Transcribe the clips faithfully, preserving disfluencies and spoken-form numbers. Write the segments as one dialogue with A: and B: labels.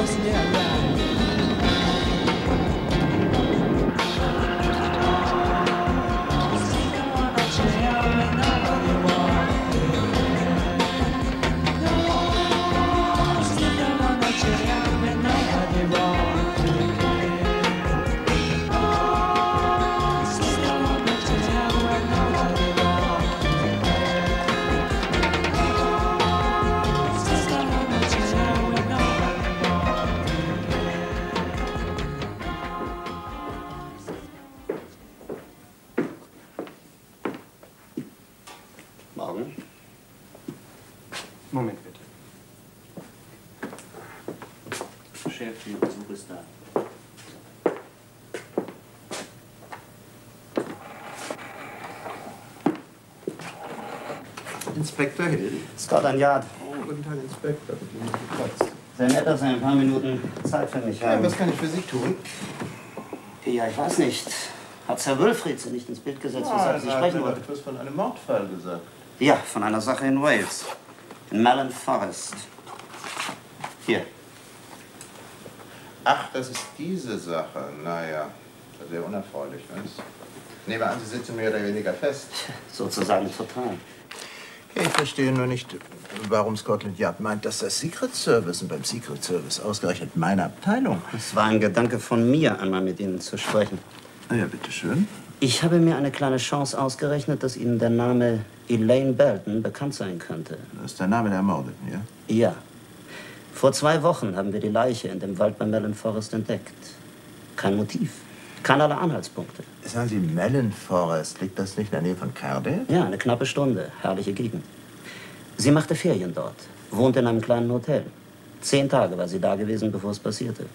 A: Morgen.
B: Moment bitte.
A: Chef, Ihr Besuch ist da.
C: Inspektor Hill.
A: Scotland Yard.
C: Oh, guten Tag, Inspektor.
A: Sehr nett, dass Sie ein paar Minuten Zeit für mich haben.
C: Ja, was kann ich für Sie tun?
A: Ja, ich weiß nicht. Hat Herr Wülfried Sie nicht ins Bild gesetzt,
C: Ja,
A: weshalb Sie
C: er
A: sprechen
C: hat
A: wollten?
C: etwas von einem Mordfall gesagt.
A: Ja, von einer Sache in Wales. In Mellon Forest. Hier.
C: Ach, das ist diese Sache. Naja, sehr unerfreulich, nicht? Nehme an, Sie sitzen mehr oder weniger fest.
A: Sozusagen total.
C: Ja, ich verstehe nur nicht, warum Scotland Yard meint, dass das Secret Service und beim Secret Service ausgerechnet meine Abteilung.
A: Es war ein Gedanke von mir, einmal mit Ihnen zu sprechen.
C: Na ja, bitteschön.
A: Ich habe mir eine kleine Chance ausgerechnet, dass Ihnen der Name Elaine Belton bekannt sein könnte.
C: Das ist der Name der Ermordeten, ja?
A: Ja. Vor zwei Wochen haben wir die Leiche in dem Wald bei Mellon Forest entdeckt. Kein Motiv, keinerlei Anhaltspunkte.
C: Sagen Sie, Mellon Forest, liegt das nicht in der Nähe von Cardale?
A: Ja, eine knappe Stunde, herrliche Gegend. Sie machte Ferien dort, wohnte in einem kleinen Hotel. Zehn Tage war sie da gewesen, bevor es passierte.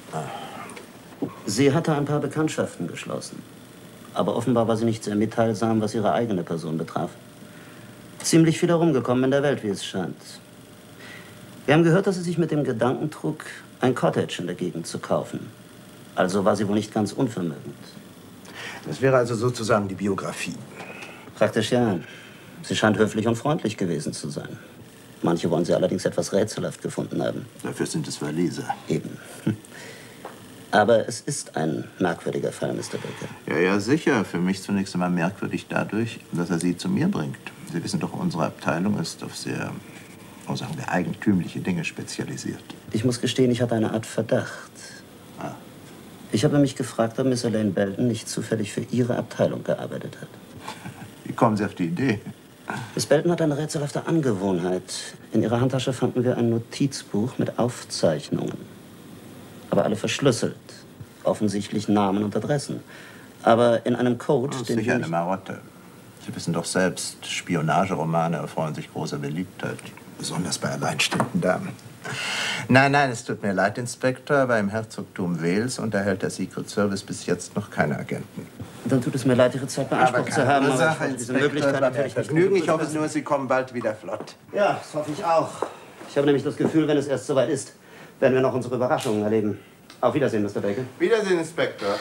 A: Sie hatte ein paar Bekanntschaften geschlossen. Aber offenbar war sie nicht sehr mitteilsam, was ihre eigene Person betraf. Ziemlich viel herumgekommen in der Welt, wie es scheint. Wir haben gehört, dass sie sich mit dem Gedanken trug, ein Cottage in der Gegend zu kaufen. Also war sie wohl nicht ganz unvermögend.
C: Das wäre also sozusagen die Biografie.
A: Praktisch ja. Sie scheint höflich und freundlich gewesen zu sein. Manche wollen sie allerdings etwas rätselhaft gefunden haben.
C: Dafür sind es Waliser.
A: Eben. Aber es ist ein merkwürdiger Fall, Mister Baker.
C: Ja, ja, sicher. Für mich zunächst einmal merkwürdig dadurch, dass er Sie zu mir bringt. Sie wissen doch, unsere Abteilung ist auf sehr, oh, sagen wir, eigentümliche Dinge spezialisiert.
A: Ich muss gestehen, ich hatte eine Art Verdacht.
C: Ah.
A: Ich habe mich gefragt, ob Miss Elaine Belton nicht zufällig für Ihre Abteilung gearbeitet hat.
C: Wie kommen Sie auf die Idee?
A: Miss Belton hat eine rätselhafte Angewohnheit. In ihrer Handtasche fanden wir ein Notizbuch mit Aufzeichnungen. Aber alle verschlüsselt. Offensichtlich Namen und Adressen. Aber in einem Code,
C: Das ist
A: den
C: sicher
A: wir
C: eine
A: nicht...
C: Marotte. Sie wissen doch selbst, Spionageromane erfreuen sich großer Beliebtheit. Besonders bei alleinstehenden Damen. Nein, nein, es tut mir leid, Inspektor, aber im Herzogtum Wales unterhält der Secret Service bis jetzt noch keine Agenten.
A: Dann tut es mir leid, Ihre Zeit beansprucht zu haben.
C: Ursache,
A: aber ich wollte diese
C: Inspektor,
A: Möglichkeit
C: war mir
A: natürlich nicht
C: Vergnügen. Ich
A: unbedingt
C: hoffe nur, Sie kommen bald wieder flott.
A: Ja, das hoffe ich auch. Ich habe nämlich das Gefühl, wenn es erst soweit ist, werden wir noch unsere Überraschungen erleben. Auf Wiedersehen, Mister Baker.
C: Wiedersehen, Inspektor.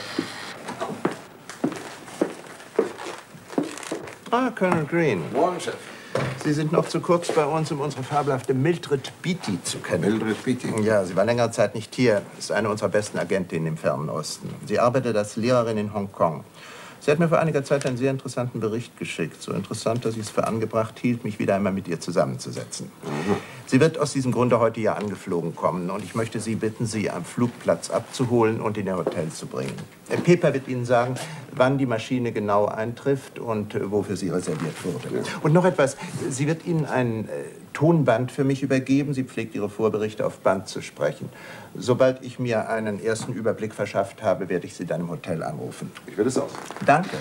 C: Ah, Colonel Green.
D: Morgen, Chef.
C: Sie sind noch zu kurz bei uns, um unsere fabelhafte Mildred Beatty zu kennen.
D: Mildred Beatty?
C: Ja, sie war längere Zeit nicht hier. Ist eine unserer besten Agentinnen im Fernen Osten. Sie arbeitet als Lehrerin in Hongkong. Sie hat mir vor einiger Zeit einen sehr interessanten Bericht geschickt. So interessant, dass ich es für angebracht hielt, mich wieder einmal mit ihr zusammenzusetzen.
D: Mhm.
C: Sie wird aus diesem Grunde heute hier angeflogen kommen. Und ich möchte Sie bitten, sie am Flugplatz abzuholen und in Ihr Hotel zu bringen. Pepper wird Ihnen sagen, wann die Maschine genau eintrifft und äh, wofür sie reserviert wurde. Ja. Und noch etwas. Sie wird Ihnen ein äh, Tonband für mich übergeben. Sie pflegt Ihre Vorberichte auf Band zu sprechen. Sobald ich mir einen ersten Überblick verschafft habe, werde ich Sie dann im Hotel anrufen.
D: Ich werde es aus.
C: Danke.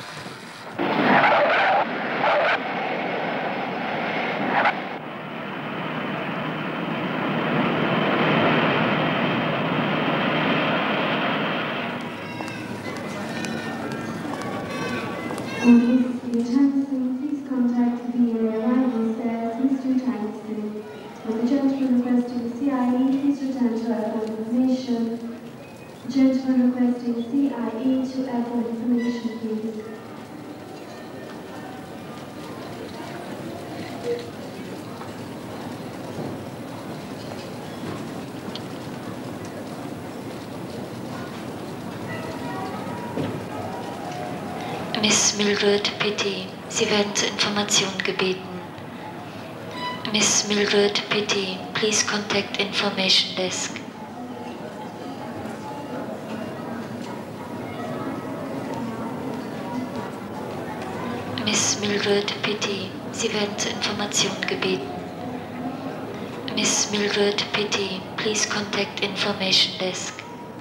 E: Gentlemen requesting C I E to airport information, please.
B: Miss Mildred Pitti, Sie werden zur Information gebeten. Miss Mildred Pitti, please contact Information Desk. Miss Mildred Pitti, Sie werden zur Information gebeten. Miss Mildred Pitti, please contact Information Desk.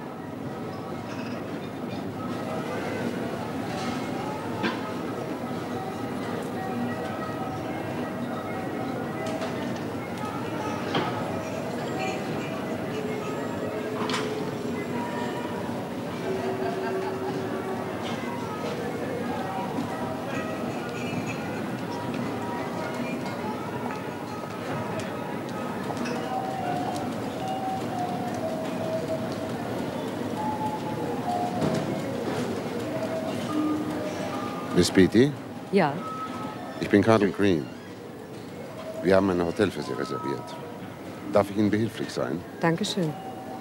D: Miss Pitti?
F: Ja.
D: Ich bin Carl Green. Wir haben ein Hotel für Sie reserviert. Darf ich Ihnen behilflich sein?
F: Dankeschön.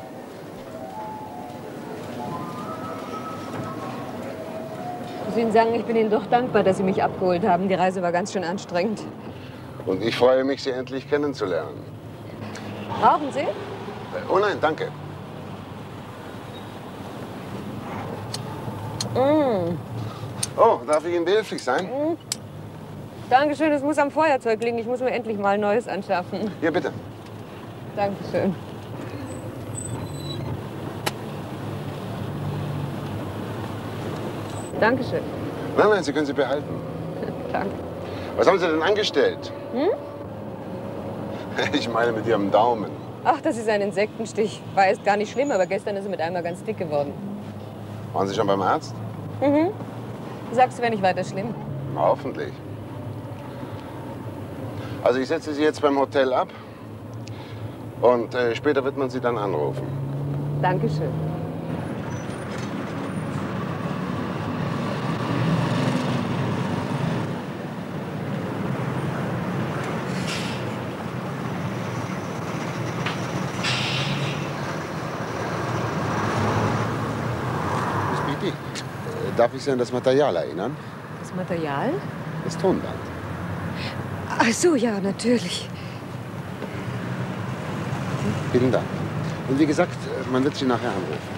F: Ich muss Ihnen sagen, ich bin Ihnen doch dankbar, dass Sie mich abgeholt haben. Die Reise war ganz schön anstrengend.
D: Und ich freue mich, Sie endlich kennenzulernen.
F: Rauchen Sie?
D: Oh nein, danke.
F: Mm.
D: Oh, darf ich Ihnen behilflich sein?
F: Mm. Dankeschön, es muss am Feuerzeug liegen. Ich muss mir endlich mal ein neues anschaffen.
D: Hier, bitte.
F: Dankeschön. Dankeschön.
D: Nein, nein, Sie können sie behalten.
F: Danke.
D: Was haben Sie denn angestellt?
F: Hm?
D: Ich meine mit Ihrem Daumen.
F: Ach, das ist ein Insektenstich. War erst gar nicht schlimm, aber gestern ist er mit einmal ganz dick geworden.
D: Waren Sie schon beim Arzt?
F: Mhm. Sagst du, wäre nicht weiter schlimm?
D: Hoffentlich. Also ich setze Sie jetzt beim Hotel ab und äh, später wird man Sie dann anrufen.
F: Dankeschön.
D: Miss Pitti, darf ich Sie an das Material erinnern?
F: Das Material?
D: Das Tonband.
F: Ach so, ja, natürlich.
D: Vielen Dank. Und wie gesagt, man wird Sie nachher anrufen.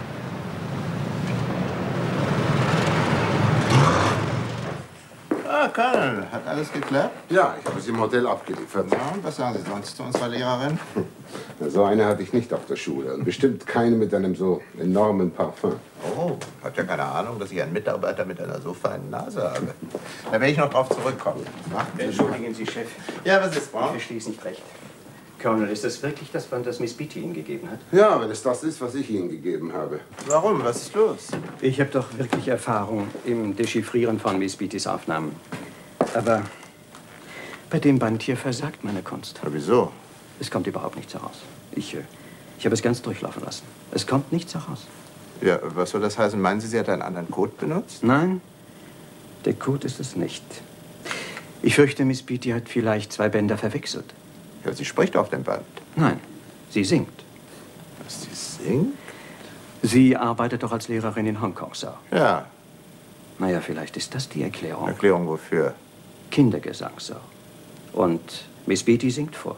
C: Ah, Colonel, hat alles geklappt?
D: Ja, ich habe Sie im Hotel abgeliefert.
C: Ja, und was sagen Sie sonst zu unserer Lehrerin?
D: So eine hatte ich nicht auf der Schule. Und bestimmt keine mit einem so enormen Parfum.
C: Oh, hat ja keine Ahnung, dass ich einen Mitarbeiter mit einer so feinen Nase habe. Da werde ich noch drauf zurückkommen.
G: Entschuldigen Sie, Chef.
C: Ja, was ist,
G: Ich
C: Braun?
G: verstehe es nicht recht. Colonel, ist das wirklich das Band, das Miss Pitti Ihnen gegeben hat?
D: Ja, wenn es das ist, was ich Ihnen gegeben habe.
C: Warum? Was ist los?
G: Ich habe doch wirklich Erfahrung im Dechiffrieren von Miss Pittis Aufnahmen. Aber bei dem Band hier versagt meine Kunst.
C: Aber wieso?
G: Es kommt überhaupt nichts heraus. Ich, äh, ich habe es ganz durchlaufen lassen. Es kommt nichts heraus.
C: Ja, was soll das heißen? Meinen Sie, sie hat einen anderen Code benutzt?
G: Nein, der Code ist es nicht. Ich fürchte, Miss Pitti hat vielleicht zwei Bänder verwechselt.
C: Ja, sie spricht auf dem Band.
G: Nein, sie singt.
C: Was, sie singt?
G: Sie arbeitet doch als Lehrerin in Hongkong, Sir.
C: Ja.
G: Naja, vielleicht ist das die Erklärung.
C: Erklärung wofür?
G: Kindergesang, Sir. Und Miss Pitti singt vor.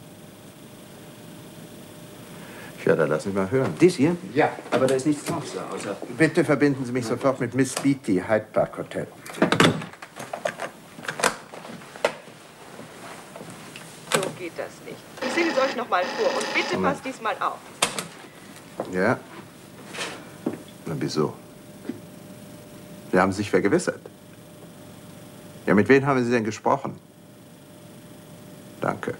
C: Ja, dann lassen Sie mal hören.
G: Dies hier?
C: Ja.
G: Aber da ist nichts drauf, Sir, außer...
C: Bitte verbinden Sie mich sofort mit Miss Beatty, Hyde Park Hotel.
H: So geht das nicht. Ich singe es euch noch mal vor und bitte
C: Moment.
H: passt diesmal auf.
C: Ja? Na, wieso? Sie haben sich vergewissert. Ja, mit wem haben Sie denn gesprochen? Danke.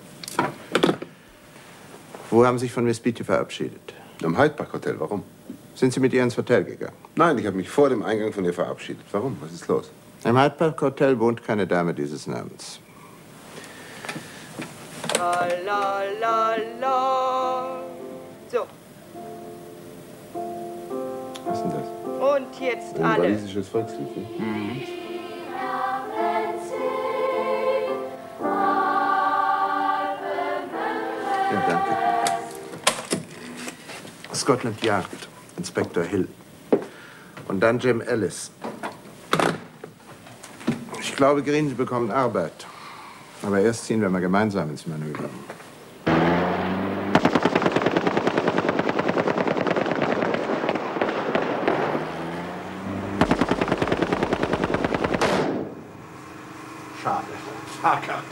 C: Wo haben Sie sich von Miss Beatty verabschiedet?
D: Im Hyde Park Hotel, warum?
C: Sind Sie mit ihr ins Hotel gegangen?
D: Nein, ich habe mich vor dem Eingang von ihr verabschiedet. Warum? Was ist los?
C: Im Hyde Park Hotel wohnt keine Dame dieses Namens.
H: La, la, la, la. So,
D: Was ist denn das?
H: und jetzt
D: Ein
H: alle.
D: walisisches Volkslied, ne?
C: Ja, danke. Scotland Yard, Inspektor Hill. Und dann Jim Ellis. glaube, Green, Sie bekommen Arbeit. Aber erst ziehen wir mal gemeinsam ins Manöver. Schade. Fahrkarte.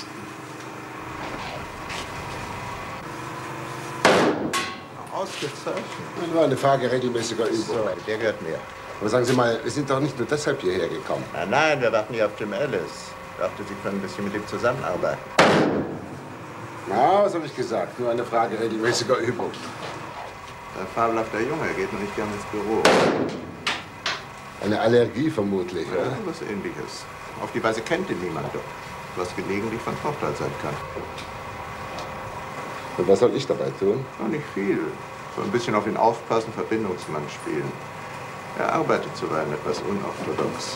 C: Ausgezeichnet.
D: Das war eine Frage regelmäßiger Übung.
C: So, der gehört mir.
D: Aber sagen Sie mal, wir sind doch nicht nur deshalb hierher gekommen.
C: Nein, nein, wir warten hier auf Jim Ellis. Ich dachte, Sie können ein bisschen mit ihm zusammenarbeiten.
D: Na, was habe ich gesagt? Nur eine Frage regelmäßiger Übung.
C: Ein fabelhafter Junge, er geht noch nicht gern ins Büro.
D: Eine Allergie vermutlich,
C: Ja,
D: oder?
C: was Ähnliches. Auf die Weise kennt ihn niemand doch. Was gelegentlich von Vorteil sein kann.
D: Und was soll ich dabei tun?
C: Noch nicht viel. So ein bisschen auf ihn aufpassen, Verbindungsmann spielen. Er arbeitet zuweilen etwas unorthodox.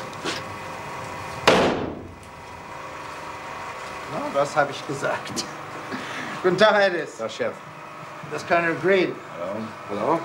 C: Na, was habe ich gesagt? Guten Tag, Alice.
D: Herr Chef.
C: Das ist Colonel Green.
D: Hallo. Hallo?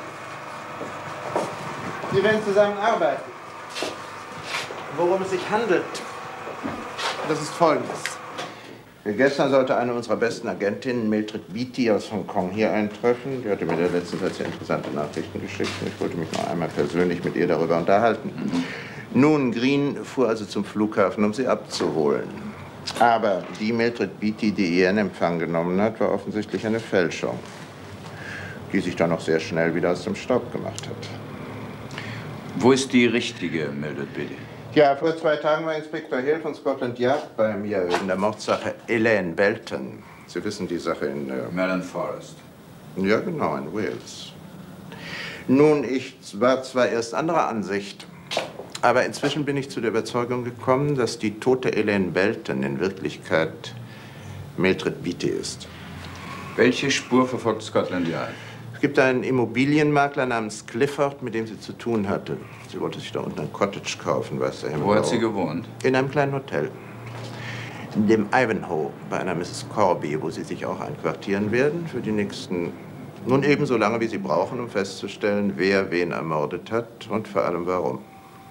C: Sie werden zusammenarbeiten. Worum es sich handelt, das ist Folgendes. Gestern sollte eine unserer besten Agentinnen, Mildred Beatty aus Hongkong, hier eintreffen. Die hatte mir in der letzten Zeit sehr interessante Nachrichten geschickt. Ich wollte mich noch einmal persönlich mit ihr darüber unterhalten. Mhm. Nun, Green fuhr also zum Flughafen, um sie abzuholen. Aber die Mildred Beatty, die ihr in Empfang genommen hat, war offensichtlich eine Fälschung, die sich dann noch sehr schnell wieder aus dem Staub gemacht hat.
I: Wo ist die richtige Mildred Beatty?
C: Ja, vor zwei Tagen war Inspektor Hill von Scotland Yard bei mir wegen der Mordsache Elaine Belton. Sie wissen die Sache in... Äh
I: Mellon Forest.
C: Ja, genau, in Wales. Nun, ich war zwar erst anderer Ansicht, aber inzwischen bin ich zu der Überzeugung gekommen, dass die tote Elaine Belton in Wirklichkeit Mildred Beatty ist.
I: Welche Spur verfolgt Scotland Yard?
C: Es gibt einen Immobilienmakler namens Clifford, mit dem sie zu tun hatte. Sie wollte sich da unten ein Cottage kaufen, weiß der Himmel.
I: Wo hat sie gewohnt?
C: In einem kleinen Hotel. In dem Ivanhoe, bei einer Misses Corby, wo sie sich auch einquartieren werden für die nächsten, nun ebenso lange, wie sie brauchen, um festzustellen, wer wen ermordet hat und vor allem warum.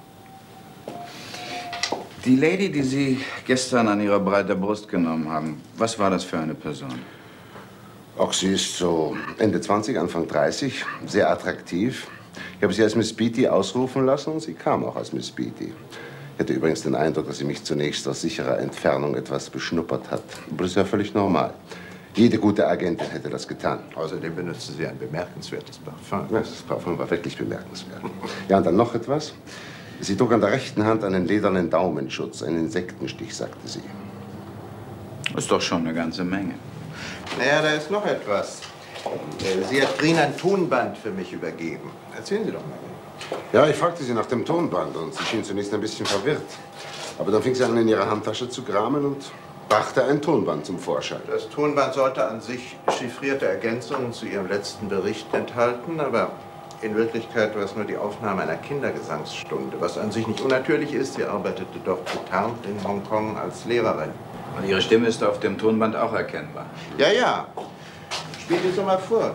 I: Die Lady, die Sie gestern an Ihrer breiten Brust genommen haben, was war das für eine Person?
D: Auch sie ist so Ende zwanzig, Anfang dreißig, sehr attraktiv. Ich habe sie als Miss Beatty ausrufen lassen und sie kam auch als Miss Beatty. Ich hatte übrigens den Eindruck, dass sie mich zunächst aus sicherer Entfernung etwas beschnuppert hat. Aber das ist ja völlig normal. Jede gute Agentin hätte das getan.
C: Außerdem benutzte sie ein bemerkenswertes Parfum.
D: Ja, das Parfum war wirklich bemerkenswert. Ja, und dann noch etwas. Sie trug an der rechten Hand einen ledernen Daumenschutz, einen Insektenstich, sagte sie.
I: Das ist doch schon eine ganze Menge.
C: Naja, da ist noch etwas. Sie hat Green ein Tonband für mich übergeben. Erzählen Sie doch mal.
D: Ja, ich fragte sie nach dem Tonband und sie schien zunächst ein bisschen verwirrt. Aber dann fing sie an, in ihrer Handtasche zu kramen und brachte ein Tonband zum Vorschein.
C: Das Tonband sollte an sich chiffrierte Ergänzungen zu ihrem letzten Bericht enthalten, aber in Wirklichkeit war es nur die Aufnahme einer Kindergesangsstunde, was an sich nicht unnatürlich ist. Sie arbeitete dort getarnt in Hongkong als Lehrerin.
I: Und Ihre Stimme ist auf dem Tonband auch erkennbar.
C: Ja, ja. Spielt es doch mal vor.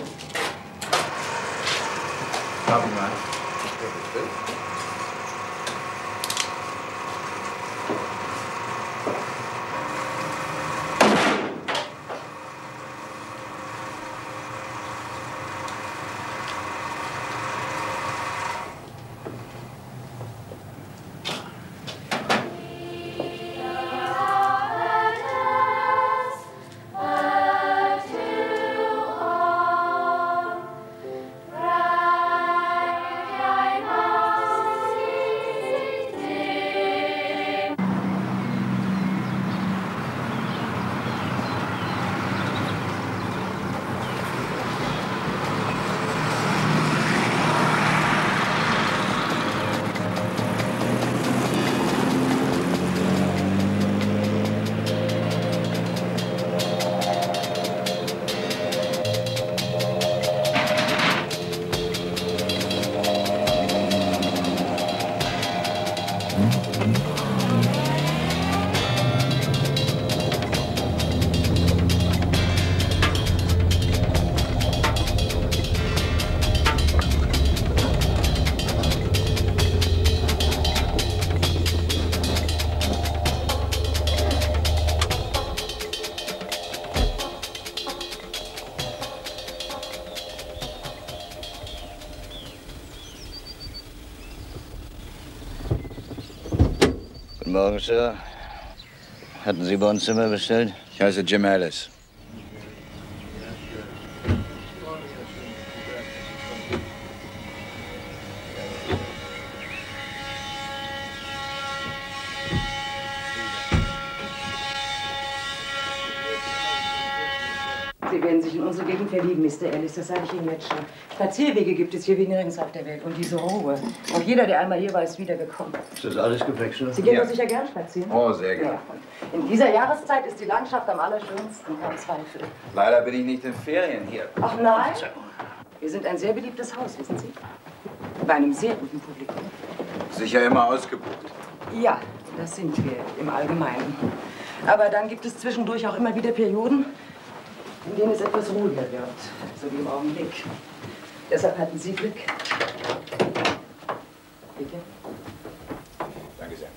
I: Haben wir mal.
J: Guten Morgen, Sir. Hatten Sie bei uns Zimmer bestellt?
I: Ich heiße Jim Ellis.
K: Sie werden sich in unsere Gegend verlieben, Mister Ellis, das sage ich Ihnen jetzt schon. Spazierwege gibt es hier wie nirgends auf der Welt. Und diese Ruhe. Auch jeder, der einmal hier war, ist wiedergekommen.
J: Ist das alles gewechselt?
K: Sie gehen
I: Ja.
K: doch sicher gern spazieren?
I: Oh, sehr gerne.
K: Ja. In dieser Jahreszeit ist die Landschaft am allerschönsten, kein Zweifel.
I: Leider bin ich nicht in Ferien hier.
K: Ach nein? Wir sind ein sehr beliebtes Haus, wissen Sie? Bei einem sehr guten Publikum.
I: Sicher immer ausgebucht.
K: Ja, das sind wir im Allgemeinen. Aber dann gibt es zwischendurch auch immer wieder Perioden, in denen es etwas ruhiger wird, so wie im Augenblick. Deshalb hatten Sie Glück. Bitte?
I: Danke sehr.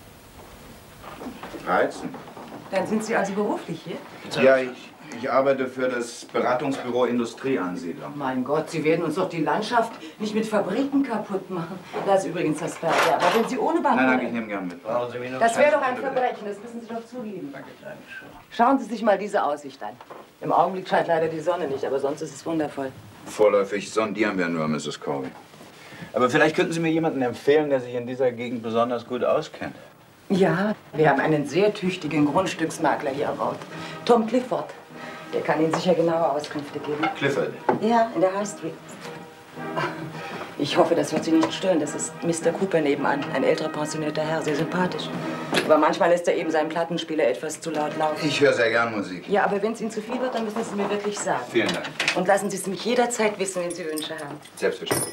I: Reizend.
K: Dann sind Sie also beruflich hier?
I: Ja, ich, ich arbeite für das Beratungsbüro Industrieansiedlung.
K: Mein Gott, Sie werden uns doch die Landschaft nicht mit Fabriken kaputt machen. Das ist übrigens das Beste. Aber wenn Sie ohne Bank...
I: Nein, danke, ich nehme gern mit.
J: Brauchen Sie mich noch?
K: Das wäre doch ein Verbrechen, das müssen Sie doch zugeben. Schauen Sie sich mal diese Aussicht an. Im Augenblick scheint leider die Sonne nicht, aber sonst ist es wundervoll.
I: Vorläufig sondieren wir nur, Missus Corby. Aber vielleicht könnten Sie mir jemanden empfehlen, der sich in dieser Gegend besonders gut auskennt.
K: Ja, wir haben einen sehr tüchtigen Grundstücksmakler hier am Ort. Tom Clifford. Der kann Ihnen sicher genaue Auskünfte geben.
I: Clifford?
K: Ja, in der High Street. Ich hoffe, das wird Sie nicht stören. Das ist Mister Cooper nebenan. Ein älterer, pensionierter Herr. Sehr sympathisch. Aber manchmal lässt er eben seinen Plattenspieler etwas zu laut laufen.
I: Ich höre sehr gern Musik.
K: Ja, aber wenn es Ihnen zu viel wird, dann müssen Sie es mir wirklich sagen.
I: Vielen Dank.
K: Und lassen Sie es mich jederzeit wissen, wenn Sie Wünsche haben.
I: Selbstverständlich.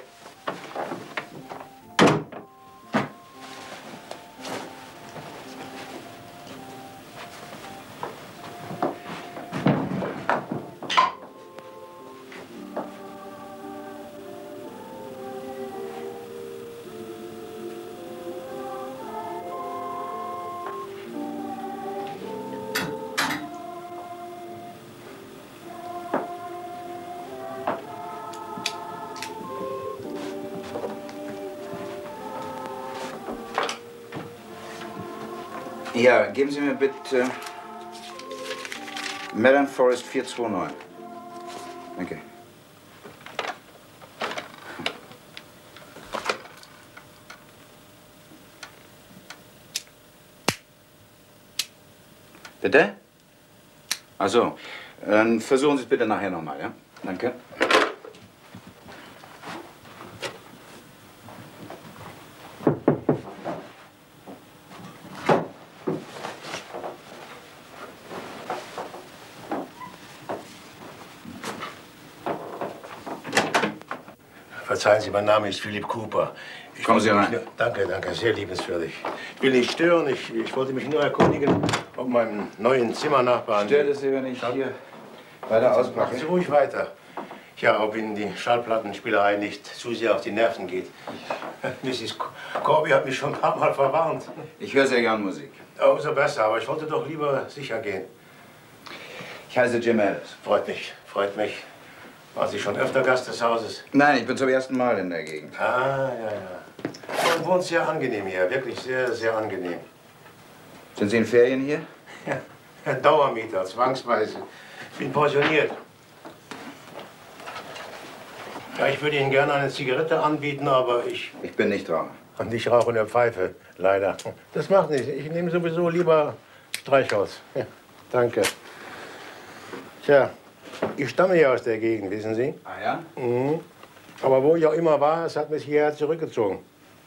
I: Ja, geben Sie mir bitte Melon Forest vier zwei neun. Danke. Bitte? Ach so, dann versuchen Sie es bitte nachher nochmal, ja? Danke.
L: Verzeihen Sie, mein Name ist Philipp Cooper. Ich
I: Kommen Sie rein.
L: Nur, danke, danke, sehr liebenswürdig. Ich will nicht stören, ich, ich wollte mich nur erkundigen, ob meinem neuen Zimmernachbarn...
I: Stört es Sie, wenn ich hier weiter auspacke?
L: Machen Sie ruhig weiter. Ja, ob Ihnen die Schallplattenspielerei nicht zu sehr auf die Nerven geht. Missus Corby hat mich schon ein paar Mal verwarnt.
I: Ich höre sehr gern Musik.
L: Umso besser, aber ich wollte doch lieber sicher gehen.
I: Ich heiße Jim Ellis.
L: Freut mich, freut mich. Waren Sie schon öfter Gast des Hauses?
I: Nein, ich bin zum ersten Mal in der Gegend.
L: Ah, ja, ja. Man wohnt sehr angenehm hier, wirklich sehr, sehr angenehm.
I: Sind Sie in Ferien hier?
L: Ja, Dauermieter, zwangsweise. Ich bin pensioniert. Ja, ich würde Ihnen gerne eine Zigarette anbieten, aber ich...
I: Ich bin nicht Raucher.
L: Und ich rauche eine Pfeife, leider. Das macht nichts. Ich nehme sowieso lieber Streichholz. Ja, danke. Tja, ich stamme ja aus der Gegend, wissen Sie?
I: Ah ja?
L: Mhm. Aber wo ich auch immer war, es hat mich hierher zurückgezogen.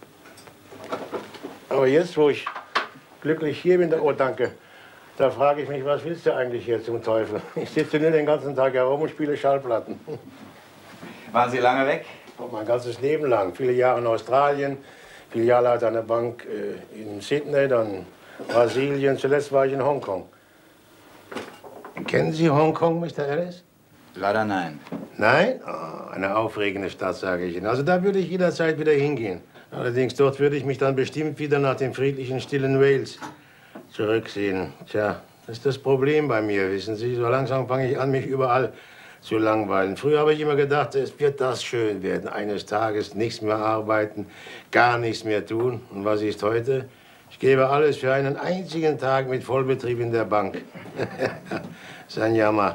L: Aber jetzt, wo ich glücklich hier bin, oh danke, da frage ich mich, was willst du eigentlich hier zum Teufel? Ich sitze nur den ganzen Tag herum und spiele Schallplatten.
I: Waren Sie lange weg?
L: Oh, mein ganzes Leben lang. Viele Jahre in Australien, Filialleiter einer Bank äh, in Sydney, dann Brasilien, zuletzt war ich in Hongkong. Kennen Sie Hongkong, Mister Ellis?
I: Leider nein.
L: Nein? Oh, eine aufregende Stadt, sage ich Ihnen. Also da würde ich jederzeit wieder hingehen. Allerdings dort würde ich mich dann bestimmt wieder nach dem friedlichen, stillen Wales zurücksehen. Tja, das ist das Problem bei mir, wissen Sie. So langsam fange ich an, mich überall zu langweilen. Früher habe ich immer gedacht, es wird das schön werden. Eines Tages nichts mehr arbeiten, gar nichts mehr tun. Und was ist heute? Ich gebe alles für einen einzigen Tag mit Vollbetrieb in der Bank. Sein Jammer.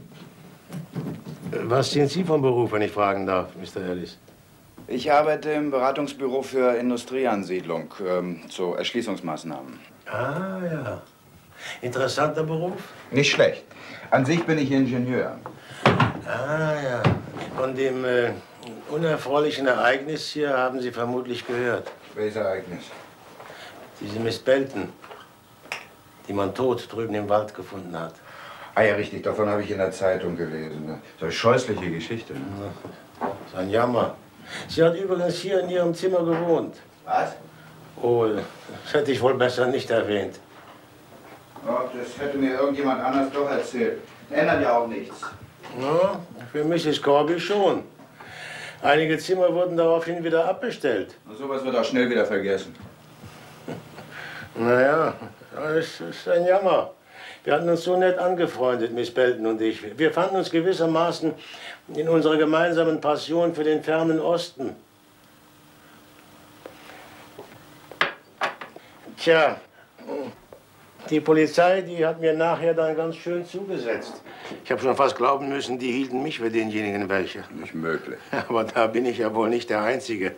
L: Was sind Sie vom Beruf, wenn ich fragen darf, Mister Ellis?
I: Ich arbeite im Beratungsbüro für Industrieansiedlung, ähm, zu Erschließungsmaßnahmen.
L: Ah, ja. Interessanter Beruf?
I: Nicht schlecht. An sich bin ich Ingenieur.
L: Ah, ja. Von dem äh, unerfreulichen Ereignis hier haben Sie vermutlich gehört.
I: Welches Ereignis?
L: Diese Miss Belton, die man tot drüben im Wald gefunden hat.
I: Ah ja, richtig. Davon habe ich in der Zeitung gelesen. So eine scheußliche Geschichte. Ne?
L: Das ist ein Jammer. Sie hat übrigens hier in Ihrem Zimmer gewohnt.
I: Was?
L: Oh, das hätte ich wohl besser nicht erwähnt.
I: Oh, das hätte mir irgendjemand anders doch erzählt. Ändert ja auch nichts.
L: Ja, für Misses Corby schon. Einige Zimmer wurden daraufhin wieder abbestellt.
I: Und sowas wird auch schnell wieder vergessen.
L: Naja, das ist ein Jammer. Wir hatten uns so nett angefreundet, Miss Belton und ich. Wir fanden uns gewissermaßen in unserer gemeinsamen Passion für den fernen Osten. Tja, die Polizei, die hat mir nachher dann ganz schön zugesetzt. Ich habe schon fast glauben müssen, die hielten mich für denjenigen welche.
I: Nicht möglich.
L: Aber da bin ich ja wohl nicht der Einzige.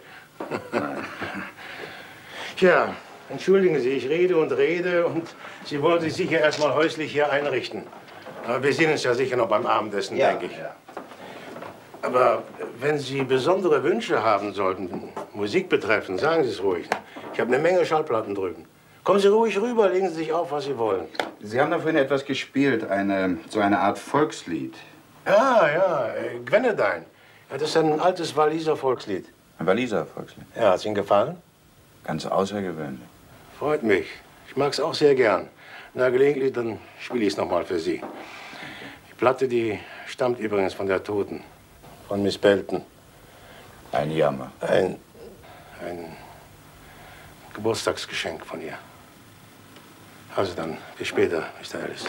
L: Tja, entschuldigen Sie, ich rede und rede und Sie wollen sich sicher erst mal häuslich hier einrichten. Aber wir sehen uns ja sicher noch beim Abendessen,
I: ja,
L: denke ich.
I: Ja.
L: Aber wenn Sie besondere Wünsche haben sollten, Musik betreffend, sagen Sie es ruhig. Ich habe eine Menge Schallplatten drüben. Kommen Sie ruhig rüber, legen Sie sich auf, was Sie wollen.
I: Sie haben da vorhin etwas gespielt, eine, so eine Art Volkslied.
L: Ah, ja, äh, Gwenedine. Ja, das ist ein altes Waliser Volkslied.
I: Ein Waliser Volkslied?
L: Ja, hat's Ihnen gefallen?
I: Ganz außergewöhnlich.
L: Freut mich. Ich mag's auch sehr gern. Na, gelegentlich, dann spiele ich es noch mal für Sie. Die Platte, die stammt übrigens von der Toten, von Miss Belton.
I: Ein Jammer.
L: Ein, ein Geburtstagsgeschenk von ihr. Also dann, bis später, Mister Ellis.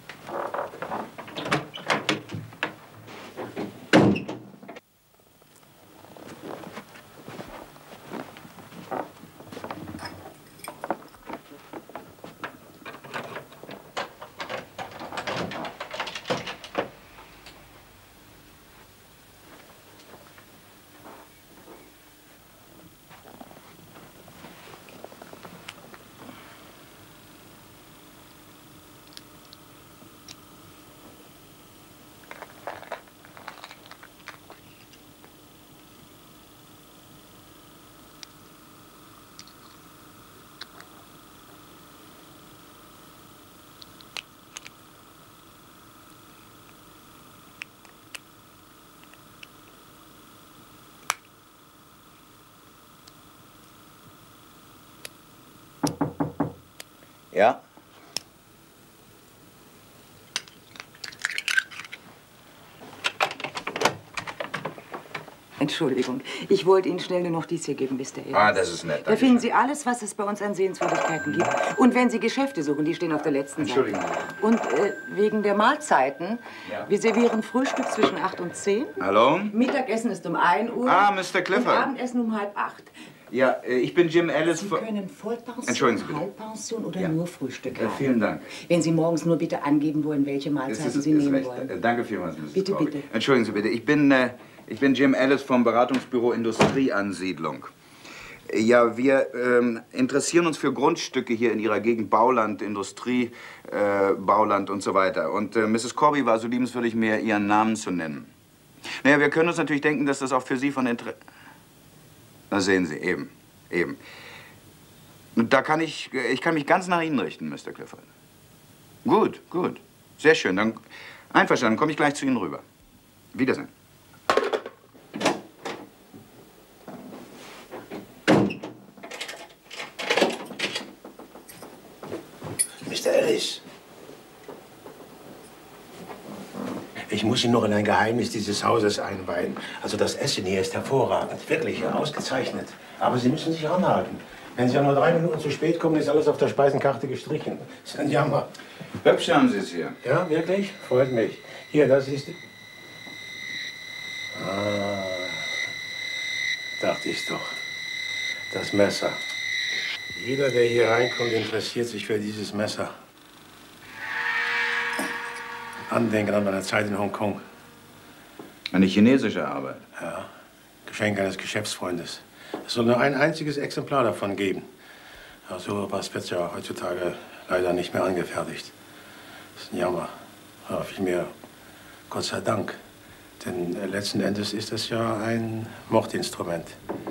I: Ja?
K: Entschuldigung, ich wollte Ihnen schnell eine Notiz hier geben, Mister Ellis.
I: Ah, das ist nett.
K: Da finden Sie alles, was es bei uns an Sehenswürdigkeiten gibt. Und wenn Sie Geschäfte suchen, die stehen auf der letzten Seite.
I: Entschuldigung.
K: Und äh, wegen der Mahlzeiten,
I: Ja.
K: wir servieren Frühstück zwischen acht und zehn.
I: Hallo?
K: Mittagessen ist um ein Uhr.
I: Ah, Mister Clifford.
K: Und Abendessen um halb acht.
I: Ja, äh, ich bin Jim Ellis.
K: Sie
I: von-
K: können Vollpension,
I: Entschuldigen Sie bitte.
K: Halbpension oder
I: Ja.
K: nur Frühstück
I: Äh,
K: haben.
I: vielen Dank.
K: Wenn Sie morgens nur bitte angeben wollen, welche
I: Es
K: Mahlzeiten
I: ist,
K: Sie
I: ist
K: nehmen
I: recht.
K: wollen.
I: Äh, Danke vielmals, Misses
K: Bitte,
I: Corby.
K: bitte.
I: Entschuldigen Sie bitte. Ich bin, äh, ich bin Jim Ellis vom Beratungsbüro Industrieansiedlung. Ja, wir ähm, interessieren uns für Grundstücke hier in Ihrer Gegend, Bauland, Industrie, äh, Bauland und so weiter. Und äh, Misses Corby war so liebenswürdig, mir Ihren Namen zu nennen. Naja, wir können uns natürlich denken, dass das auch für Sie von Interesse... Na, sehen Sie, eben, eben. Und da kann ich, ich kann mich ganz nach Ihnen richten, Mister Clifford. Gut, gut. Sehr schön. Dann, einverstanden, komme ich gleich zu Ihnen rüber. Wiedersehen.
L: Mister Ellis. Ich muss Sie noch in ein Geheimnis dieses Hauses einweihen. Also das Essen hier ist hervorragend, wirklich ausgezeichnet. Aber Sie müssen sich ranhalten. Wenn Sie ja nur drei Minuten zu spät kommen, ist alles auf der Speisenkarte gestrichen. Das ist ein Jammer.
I: Hübsch haben Sie es hier.
L: Ja, wirklich? Freut mich. Hier, das ist... Ah, dachte ich doch. Das Messer. Jeder, der hier reinkommt, interessiert sich für dieses Messer. Andenken an meine Zeit in Hongkong.
I: Eine chinesische Arbeit?
L: Ja. Geschenk eines Geschäftsfreundes. Es soll nur ein einziges Exemplar davon geben. Ja, so was wird ja heutzutage leider nicht mehr angefertigt. Das ist ein Jammer. Ja, vielmehr Gott sei Dank. Denn äh, letzten Endes ist es ja ein Mordinstrument.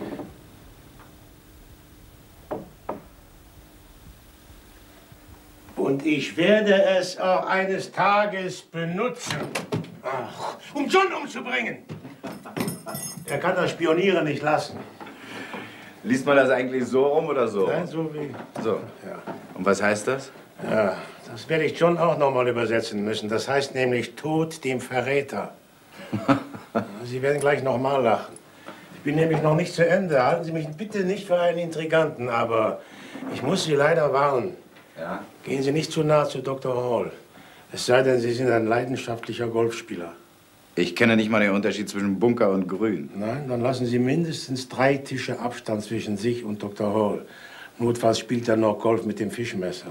L: Und ich werde es auch eines Tages benutzen. Ach, um John umzubringen. Er kann das Spionieren nicht lassen.
I: Liest man das eigentlich so rum oder so?
L: Nein, so wie...
I: So.
L: Ja.
I: Und was heißt das?
L: Ja, das werde ich John auch noch mal übersetzen müssen. Das heißt nämlich Tod dem Verräter. Sie werden gleich noch mal lachen. Ich bin nämlich noch nicht zu Ende. Halten Sie mich bitte nicht für einen Intriganten, aber ich muss Sie leider warnen.
I: Ja?
L: Gehen Sie nicht zu nah zu Doktor Hall. Es sei denn, Sie sind ein leidenschaftlicher Golfspieler.
I: Ich kenne nicht mal den Unterschied zwischen Bunker und Grün.
L: Nein, dann lassen Sie mindestens drei Tische Abstand zwischen sich und Doktor Hall. Notfalls spielt er noch Golf mit dem Fischmesser.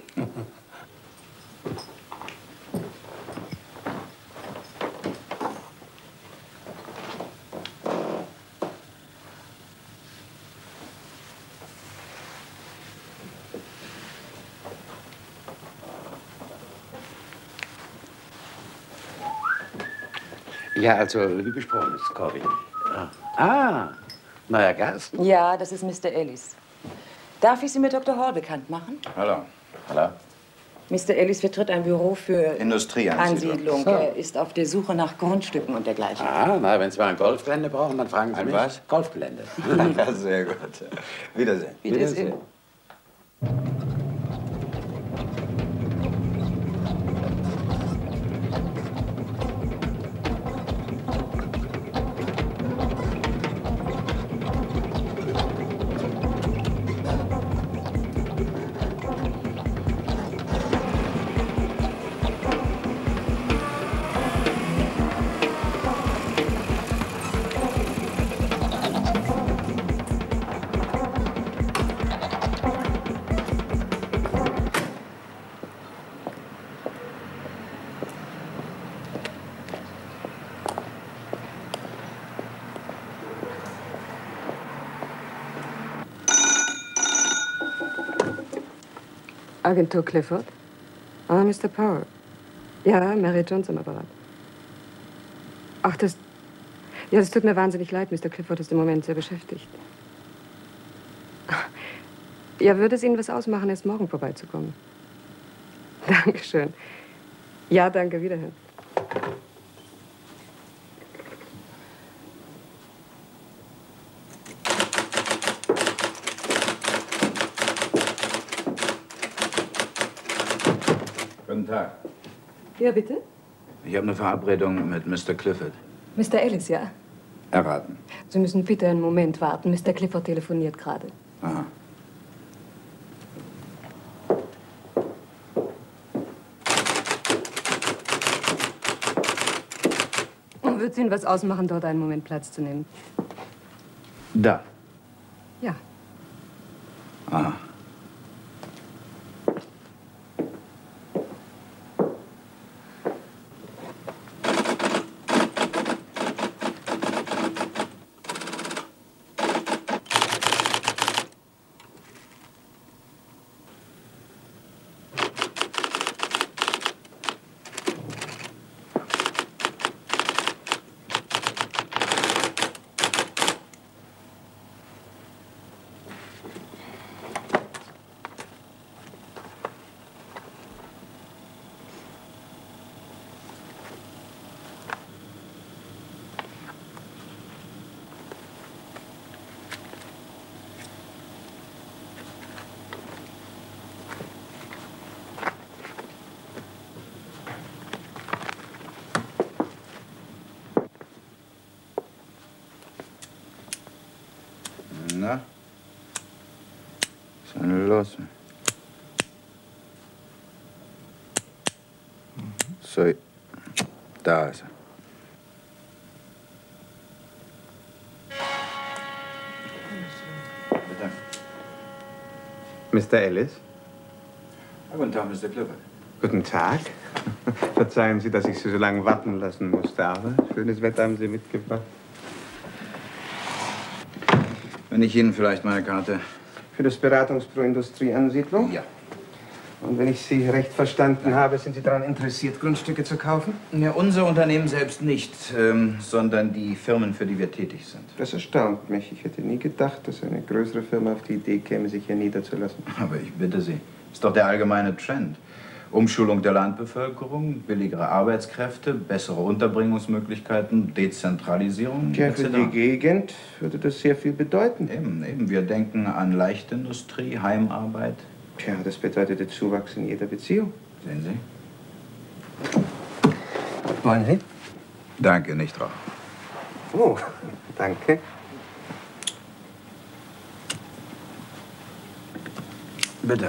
M: Ja, also, wie besprochen, Miss Corby. Ah, neuer Gast?
K: Ja, das ist Mister Ellis. Darf ich Sie mit Doktor Hall bekannt machen?
I: Hallo. Hallo.
K: Mister Ellis vertritt ein Büro für
I: Industrieansiedlung.
K: Ansiedlung.
M: So.
K: Er ist auf der Suche nach Grundstücken und dergleichen.
M: Ah, na, wenn Sie mal ein Golfgelände brauchen, dann fragen Sie
I: Ein
M: mich.
I: was?
M: Golfgelände.
I: Ja, sehr gut. Wiedersehen.
K: Wiedersehen.
F: Agentur Clifford? Ah, Mister Power. Ja, Mary Jones am Apparat. Ach, das... Ja, das tut mir wahnsinnig leid. Mister Clifford ist im Moment sehr beschäftigt. Ja, würde es Ihnen was ausmachen, erst morgen vorbeizukommen? Dankeschön. Ja, danke, wiederhören.
I: Guten Tag.
F: Ja, bitte?
I: Ich habe eine Verabredung mit Mister Clifford.
F: Mister Ellis, ja?
I: Erraten.
F: Sie müssen bitte einen Moment warten. Mister Clifford telefoniert gerade.
I: Aha.
F: Und würde es Ihnen was ausmachen, dort einen Moment Platz zu nehmen?
I: Da.
F: Ja.
I: Aha. Na? Was ist denn los? So, da ist er. Bitte.
N: Mister Ellis?
I: Guten Tag, Mister Clifford.
N: Guten Tag. Verzeihen Sie, dass ich Sie so lange warten lassen musste, aber schönes Wetter haben Sie mitgebracht.
I: Wenn ich Ihnen vielleicht meine Karte...
N: Für das Beratungsbüro Industrieansiedlung?
I: Ja.
N: Und wenn ich Sie recht verstanden habe, sind Sie daran interessiert, Grundstücke zu kaufen?
I: Ja, unser Unternehmen selbst nicht, ähm, sondern die Firmen, für die wir tätig sind.
N: Das erstaunt mich. Ich hätte nie gedacht, dass eine größere Firma auf die Idee käme, sich hier niederzulassen.
I: Aber ich bitte Sie, ist doch der allgemeine Trend. Umschulung der Landbevölkerung, billigere Arbeitskräfte, bessere Unterbringungsmöglichkeiten, Dezentralisierung.
N: Ja, für die Gegend würde das sehr viel bedeuten.
I: Eben, eben. Wir denken an Leichtindustrie, Heimarbeit.
N: Tja, das bedeutete Zuwachs in jeder Beziehung.
I: Sehen Sie?
N: Wollen Sie?
I: Danke, nicht rauchen.
N: Oh, danke.
I: Bitte.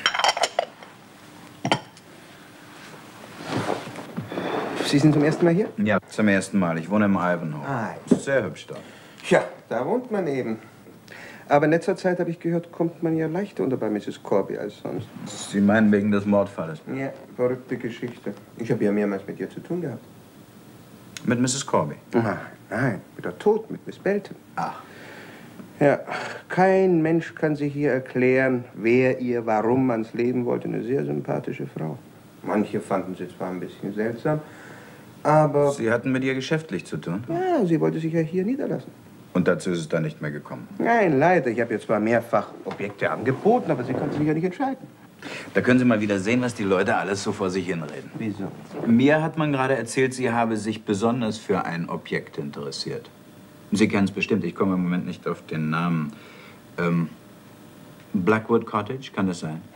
N: Sie sind zum ersten Mal hier?
I: Ja, zum ersten Mal. Ich wohne im Ivanhoe.
N: Ah,
I: Ist sehr hübsch dort.
N: Ja, da wohnt man eben. Aber in letzter Zeit, habe ich gehört, kommt man ja leichter unter bei Misses Corby als sonst.
I: Sie meinen wegen des Mordfalles?
N: Ja, verrückte Geschichte. Ich habe ja mehrmals mit ihr zu tun gehabt.
I: Mit Misses Corby?
N: Ah, nein, mit der Tod, mit Miss Belton.
I: Ach.
N: Ja, kein Mensch kann sich hier erklären, wer ihr warum ans Leben wollte. Eine sehr sympathische Frau. Manche fanden sie zwar ein bisschen seltsam, aber...
I: Sie hatten mit ihr geschäftlich zu tun?
N: Ja, sie wollte sich ja hier niederlassen.
I: Und dazu ist es dann nicht mehr gekommen?
N: Nein, leider. Ich habe ihr zwar mehrfach Objekte angeboten, aber sie konnte sich ja nicht entscheiden.
I: Da können Sie mal wieder sehen, was die Leute alles so vor sich hinreden.
N: Wieso?
I: Mir hat man gerade erzählt, sie habe sich besonders für ein Objekt interessiert. Sie kennen es bestimmt, ich komme im Moment nicht auf den Namen. Ähm, Blackwood Cottage, kann das sein?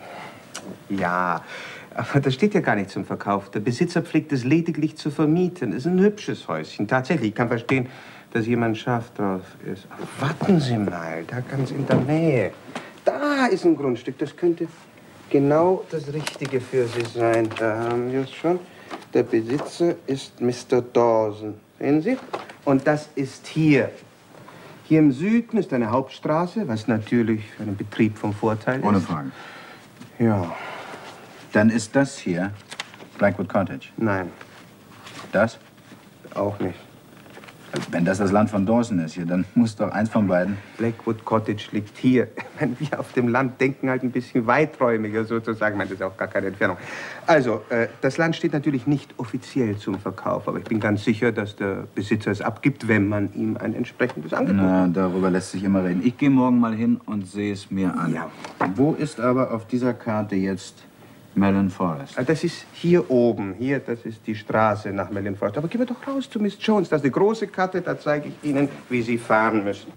N: Ja, aber das steht ja gar nicht zum Verkauf. Der Besitzer pflegt es lediglich zu vermieten. Es ist ein hübsches Häuschen. Tatsächlich, ich kann verstehen, dass jemand scharf drauf ist. Aber warten Sie mal, da ganz in der Nähe. Da ist ein Grundstück, das könnte genau das Richtige für Sie sein. Da haben wir es schon. Der Besitzer ist Mister Dawson. Sehen Sie? Und das ist hier. Hier im Süden ist eine Hauptstraße, was natürlich für einen Betrieb vom Vorteil ist.
I: Ohne Frage.
N: Ja.
I: Dann ist das hier Blackwood Cottage?
N: Nein.
I: Das?
N: Auch nicht.
I: Wenn das das Land von Dawson ist hier, dann muss doch eins von beiden...
N: Blackwood Cottage liegt hier. Ich meine, wir auf dem Land denken halt ein bisschen weiträumiger sozusagen. Ich meine, das ist auch gar keine Entfernung. Also, äh, das Land steht natürlich nicht offiziell zum Verkauf, aber ich bin ganz sicher, dass der Besitzer es abgibt, wenn man ihm ein entsprechendes Angebot
I: Na,
N: macht.
I: darüber lässt sich immer reden. Ich gehe morgen mal hin und sehe es mir an.
N: Ja.
I: Wo ist aber auf dieser Karte jetzt Mellon Forest?
N: Das ist hier oben. Hier, das ist die Straße nach Mellon Forest. Aber gehen wir doch raus zu Miss Jones. Das ist eine große Karte, da zeige ich Ihnen, wie Sie fahren müssen.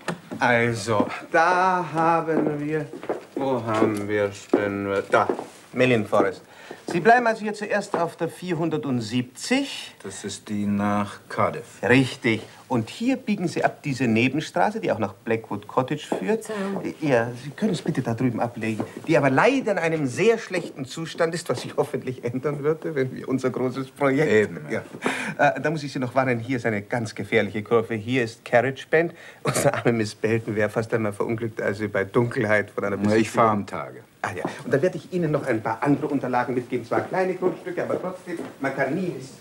N: Also, da haben wir... Wo haben wir es denn? Da, Mellon Forest. Sie bleiben also hier zuerst auf der vierhundertsiebzig.
I: Das ist die nach Cardiff.
N: Richtig. Und hier biegen Sie ab diese Nebenstraße, die auch nach Blackwood Cottage führt. Ja, Sie können es bitte da drüben ablegen. Die aber leider in einem sehr schlechten Zustand ist, was sich hoffentlich ändern würde, wenn wir unser großes Projekt...
I: Eben.
N: Ja. Äh, da muss ich Sie noch warnen, hier ist eine ganz gefährliche Kurve. Hier ist Carriage Bend. Unsere arme Miss Belton wäre fast einmal verunglückt, als sie bei Dunkelheit von einer
I: Ich fahre am Tage.
N: Ah ja, und dann werde ich Ihnen noch ein paar andere Unterlagen mitgeben. Zwar kleine Grundstücke, aber trotzdem, man kann nie wissen.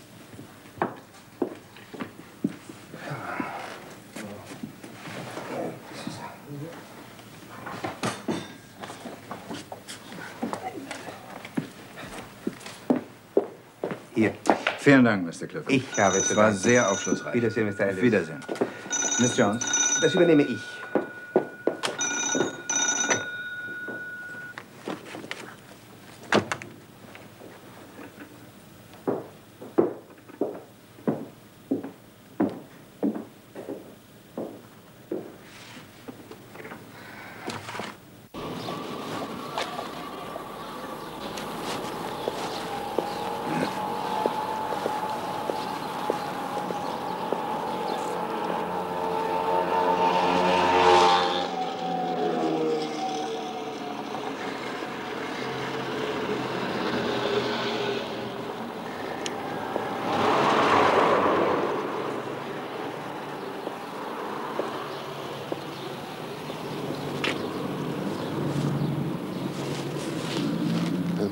N: Hier.
I: Vielen Dank, Mister Clifford.
N: Ich habe es.
I: Es war sehr aufschlussreich.
N: Wiedersehen, Mister Ellis.
I: Auf Wiedersehen. Miss Jones.
N: Das übernehme ich.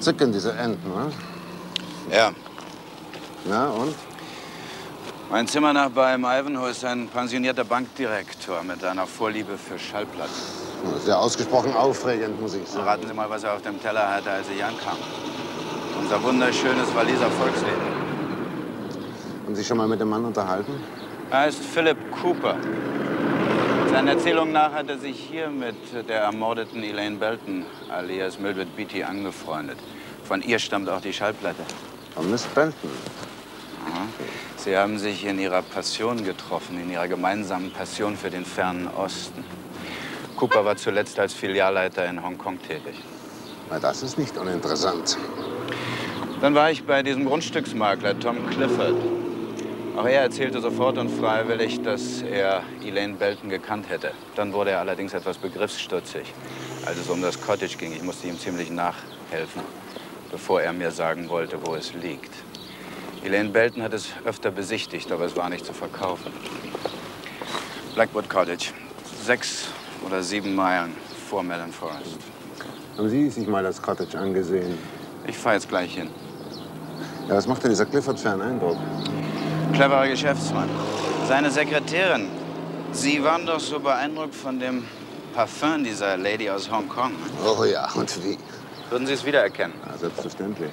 D: Entzückend, diese Enten, ne?
I: Ja.
D: Na, und?
I: Mein Zimmernachbar im Ivanhoe ist ein pensionierter Bankdirektor mit einer Vorliebe für Schallplatten.
D: Sehr ausgesprochen aufregend, muss ich sagen.
I: Raten Sie mal, was er auf dem Teller hatte, als ich ankam. Unser wunderschönes Walliser Volkslied.
D: Haben Sie sich schon mal mit dem Mann unterhalten?
I: Er heißt Philip Cooper. Seiner Erzählung nach hat er sich hier mit der ermordeten Elaine Belton, alias Mildred Beatty, angefreundet. Von ihr stammt auch die Schallplatte.
D: Von Miss Belton?
I: Ja. Sie haben sich in ihrer Passion getroffen, in ihrer gemeinsamen Passion für den fernen Osten. Cooper war zuletzt als Filialleiter in Hongkong tätig.
D: Na, das ist nicht uninteressant.
I: Dann war ich bei diesem Grundstücksmakler, Tom Clifford. Auch er erzählte sofort und freiwillig, dass er Elaine Belton gekannt hätte. Dann wurde er allerdings etwas begriffsstutzig, als es um das Cottage ging. Ich musste ihm ziemlich nachhelfen, bevor er mir sagen wollte, wo es liegt. Elaine Belton hat es öfter besichtigt, aber es war nicht zu verkaufen. Blackwood Cottage, sechs oder sieben Meilen vor Mellon Forest.
D: Haben Sie sich mal das Cottage angesehen?
I: Ich fahre jetzt gleich hin.
D: Ja, was macht denn dieser Clifford für einen Eindruck?
I: Cleverer Geschäftsmann. Seine Sekretärin, Sie waren doch so beeindruckt von dem Parfum dieser Lady aus Hongkong.
D: Oh ja, und wie?
I: Würden Sie es wiedererkennen?
D: Ja, selbstverständlich.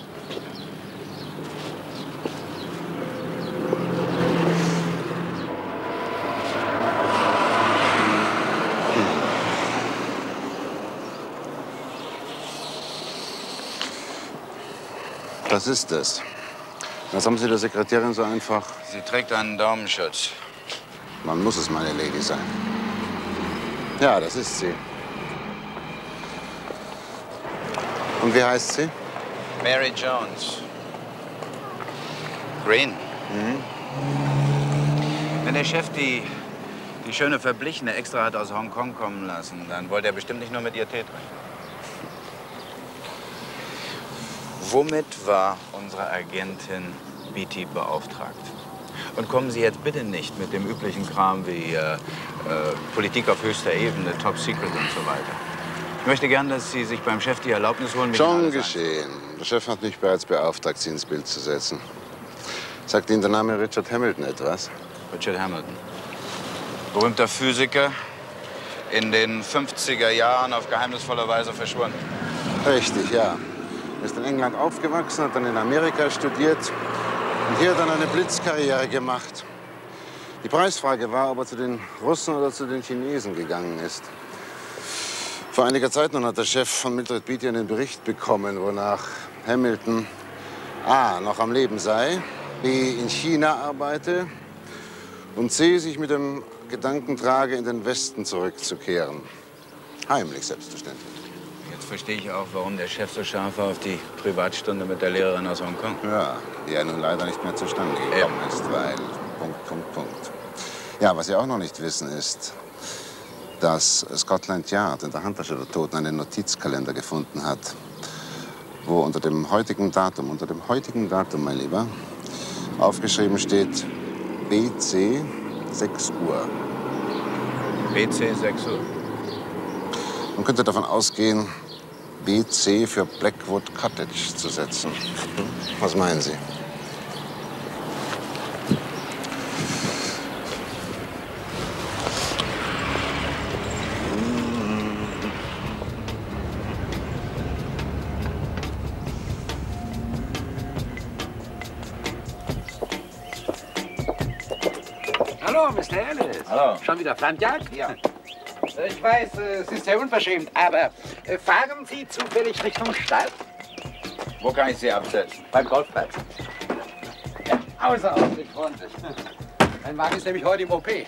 D: Was ist das? Was haben Sie der Sekretärin so einfach?
I: Sie trägt einen Daumenschutz.
D: Man muss es meine Lady sein. Ja, das ist sie. Und wie heißt sie?
I: Mary Jones. Green.
D: Mhm.
I: Wenn der Chef die, die schöne Verblichene extra hat aus Hongkong kommen lassen, dann wollte er bestimmt nicht nur mit ihr Tee trinken. Womit war unsere Agentin Beatty beauftragt? Und kommen Sie jetzt bitte nicht mit dem üblichen Kram wie äh, äh, Politik auf höchster Ebene, Top Secret und so weiter. Ich möchte gern, dass Sie sich beim Chef die Erlaubnis holen.
D: Schon geschehen. Der Chef hat mich bereits beauftragt, Sie ins Bild zu setzen. Sagt Ihnen der Name Richard Hamilton etwas?
I: Richard Hamilton. Berühmter Physiker, in den fünfziger Jahren auf geheimnisvolle Weise verschwunden.
D: Richtig, ja. Er ist in England aufgewachsen, hat dann in Amerika studiert und hier dann eine Blitzkarriere gemacht. Die Preisfrage war, ob er zu den Russen oder zu den Chinesen gegangen ist. Vor einiger Zeit nun hat der Chef von Mildred Beatty einen Bericht bekommen, wonach Hamilton A. noch am Leben sei, B. in China arbeite und C. sich mit dem Gedanken trage, in den Westen zurückzukehren. Heimlich, selbstverständlich.
I: Jetzt verstehe ich auch, warum der Chef so scharf war auf die Privatstunde mit der Lehrerin aus Hongkong.
D: Ja, die ja nun leider nicht mehr zustande gekommen ist, weil... Punkt, Punkt, Punkt. Ja, was Sie auch noch nicht wissen, ist, dass Scotland Yard in der Handtasche der Toten einen Notizkalender gefunden hat, wo unter dem heutigen Datum, unter dem heutigen Datum, mein Lieber, aufgeschrieben steht B C sechs Uhr.
I: B C sechs Uhr.
D: Man könnte davon ausgehen, B C für Blackwood Cottage zu setzen. Was meinen Sie?
M: Hallo, Mister Ellis.
I: Hallo.
M: Schon wieder Pfandjagd? Ja. Ich weiß, es ist sehr unverschämt, aber äh, fahren Sie zufällig Richtung Stadt?
I: Wo kann ich Sie absetzen?
M: Beim Golfplatz. Ja, außerordentlich freundlich. Mein Wagen ist nämlich heute im O P.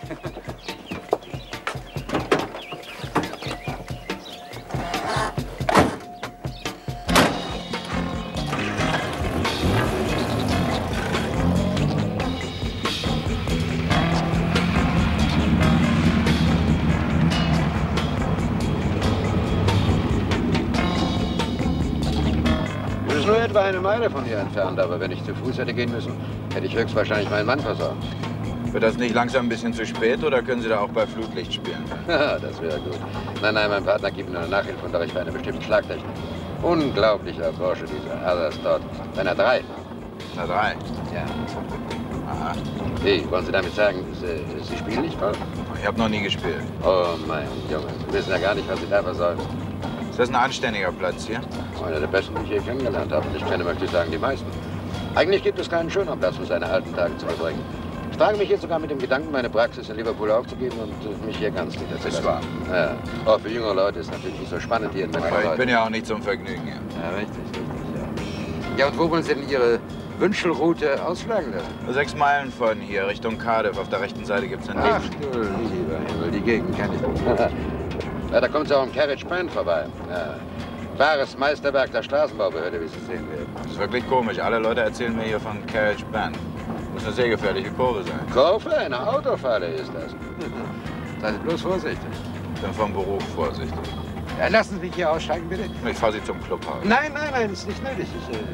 O: Nur etwa eine Meile von hier entfernt, aber wenn ich zu Fuß hätte gehen müssen, hätte ich höchstwahrscheinlich meinen Mann versorgt.
I: Wird das nicht langsam ein bisschen zu spät oder können Sie da auch bei Flutlicht spielen?
O: Ja, das wäre gut. Nein, nein, mein Partner gibt mir eine Nachhilfeunterricht bei einer bestimmten Schlagtechnik. Unglaublicher Bursche, dieser Others dort. Wenn er drei.
I: Na, drei?
O: Ja.
I: Aha.
O: Wie, wollen Sie damit sagen, Sie, Sie spielen nicht Golf?
I: Ich habe noch nie gespielt.
O: Oh, mein Junge, Sie wissen ja gar nicht, was Sie da versäumen.
I: Ist das ein anständiger Platz hier?
O: Einer der besten, die ich je kennengelernt habe. Und ich kenne, möchte ich sagen, die meisten. Eigentlich gibt es keinen schöneren Platz, um seine alten Tage zu verbringen. Ich trage mich jetzt sogar mit dem Gedanken, meine Praxis in Liverpool aufzugeben und mich hier ganz niederzulassen.
I: Ist wahr.
O: Ja. Oh, für junge Leute ist natürlich nicht so spannend hier in Berlin.
I: Aber ich bin ja auch nicht zum Vergnügen hier.
O: Ja, richtig, richtig, ja. Ja, und wo wollen Sie denn Ihre Wünschelroute ausschlagen lassen?
I: Sechs Meilen von hier, Richtung Cardiff. Auf der rechten Seite gibt es einen
O: Ach du lieber Himmel, die Gegend kenne ich. Ja, da kommt Sie auch am Carriage Band vorbei. Ja. Wahres Meisterwerk der Straßenbaubehörde, wie Sie sehen werden.
I: Das ist wirklich komisch. Alle Leute erzählen mir hier von Carriage Bend. Muss eine sehr gefährliche Kurve sein.
O: Kurve? Eine Autofalle ist das. Seien Sie bloß vorsichtig.
I: Ich bin vom Beruf vorsichtig.
O: Ja, lassen Sie mich hier aussteigen, bitte.
I: Ich fahre Sie zum Clubhaus.
O: Nein, nein, nein, ist nicht nötig. Ich, äh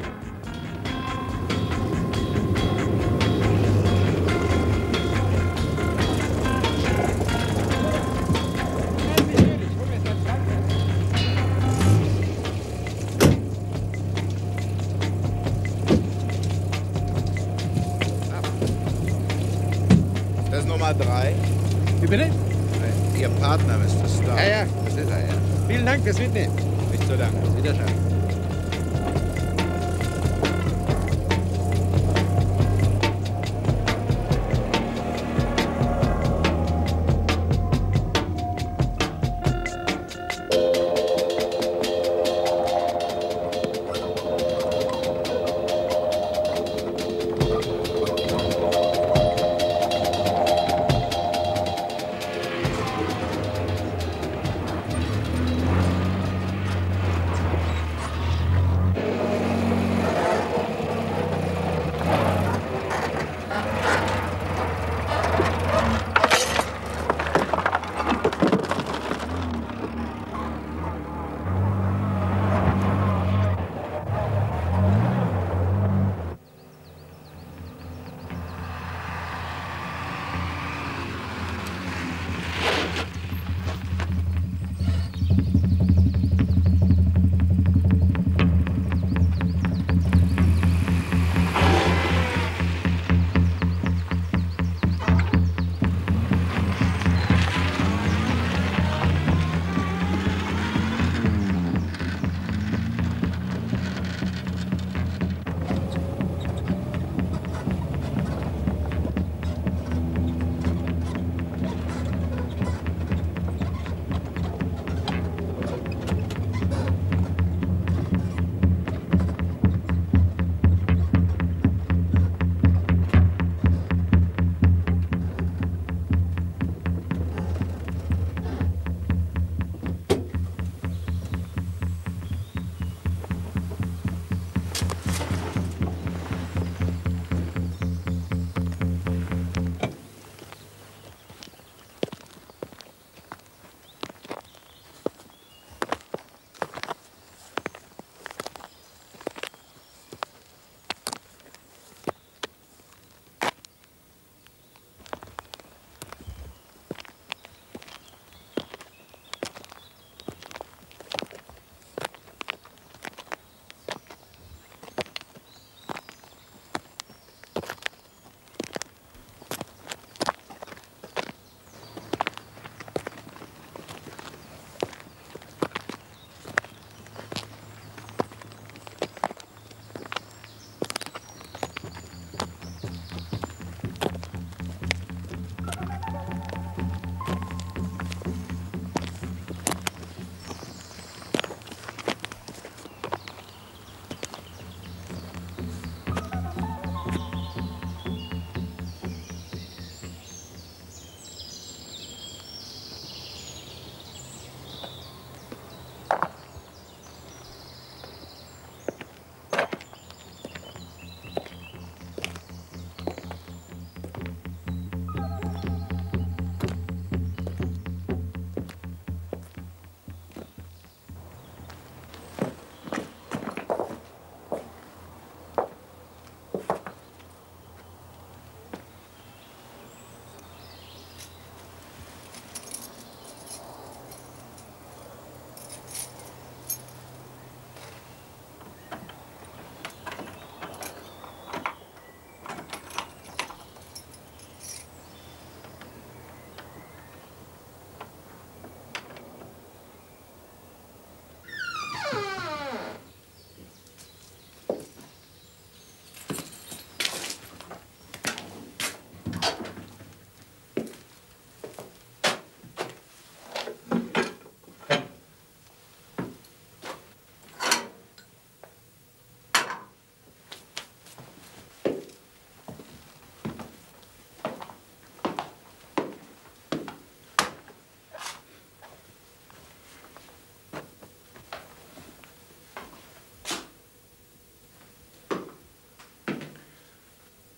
I: Das ist Nummer drei.
M: Wie bitte?
I: Ihr Partner, Mister Starr.
M: Ja, ja, das ist er, ja. Vielen Dank fürs Mitnehmen.
I: Nicht zu danken.
M: Wiederschauen.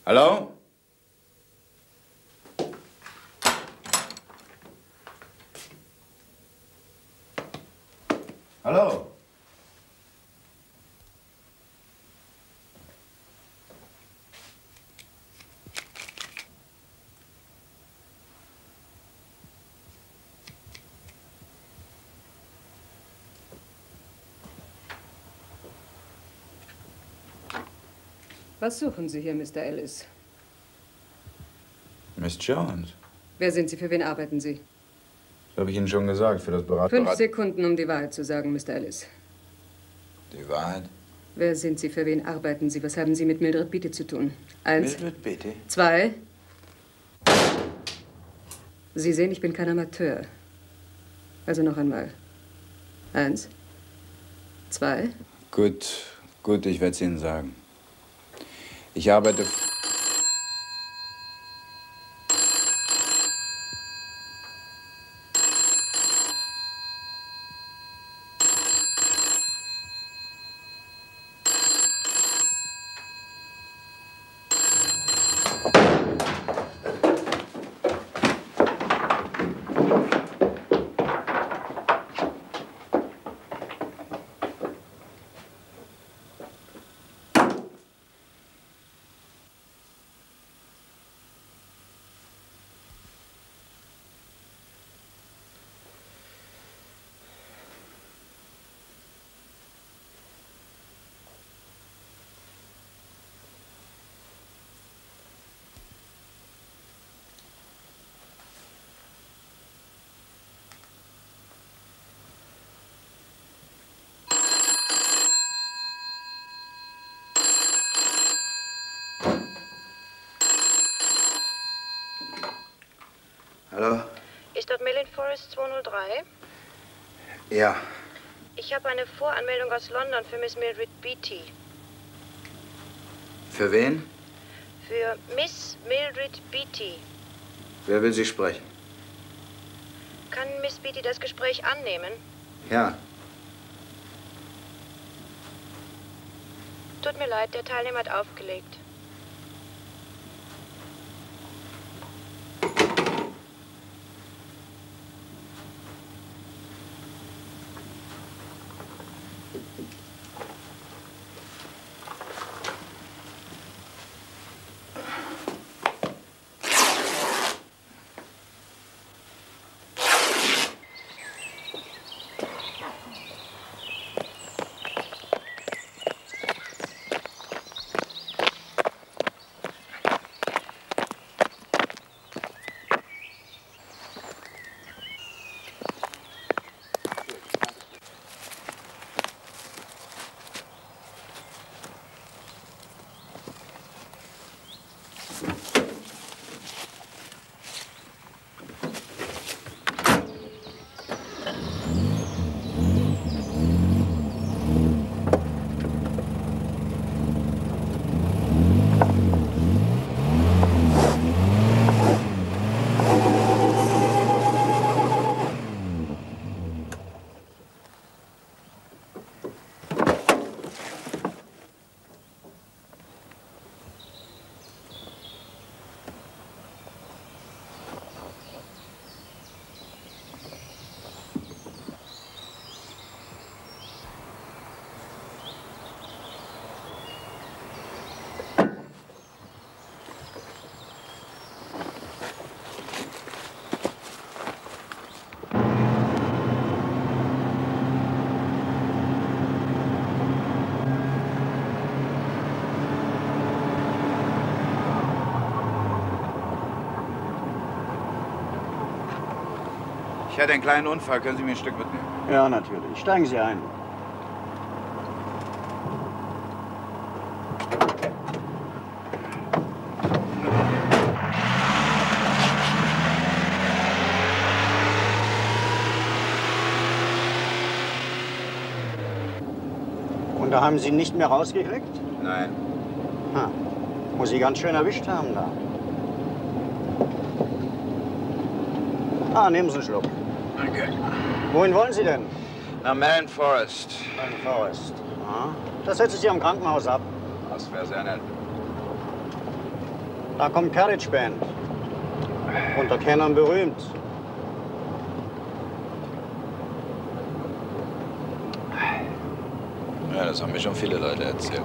I: Hallo? Hallo?
F: Was suchen Sie hier, Mister Ellis?
P: Miss Jones,
F: Wer sind Sie? Für wen arbeiten Sie?
P: das habe ich Ihnen schon gesagt, für das Berat
F: Fünf
P: Berat
F: Sekunden, um die Wahrheit zu sagen, Mister Ellis.
P: Die Wahrheit?
F: Wer sind Sie? Für wen arbeiten Sie? Was haben Sie mit Mildred Beatty zu tun? Eins.
P: Mildred Beatty?
F: Zwei. Sie sehen, ich bin kein Amateur. Also noch einmal. Eins. Zwei.
P: Gut, gut, ich werde es Ihnen sagen. Ich arbeite... f-
I: Hallo?
Q: Ist dort Millen Forest zweihundertdrei?
I: Ja.
Q: Ich habe eine Voranmeldung aus London für Miss Mildred Beatty.
I: Für wen?
Q: Für Miss Mildred Beatty.
I: Wer will Sie sprechen?
Q: Kann Miss Beatty das Gespräch annehmen?
I: Ja.
Q: Tut mir leid, der Teilnehmer hat aufgelegt.
I: Ich hatte einen kleinen Unfall. Können Sie mir ein Stück mitnehmen?
A: Ja, natürlich. Steigen Sie ein. Und da haben Sie ihn nicht mehr rausgekriegt?
I: Nein.
A: Ha. Muss Sie ganz schön erwischt haben da. Ah, nehmen Sie einen Schluck.
I: Danke.
A: Wohin wollen Sie denn?
I: Nach Mellon Forest.
A: Mellon Forest. Ah. Das setze ich Sie am Krankenhaus ab.
I: Das wäre sehr nett.
R: Da kommt Carriage Band. Unter Kennern berühmt.
P: Ja, das haben mir schon viele Leute erzählt.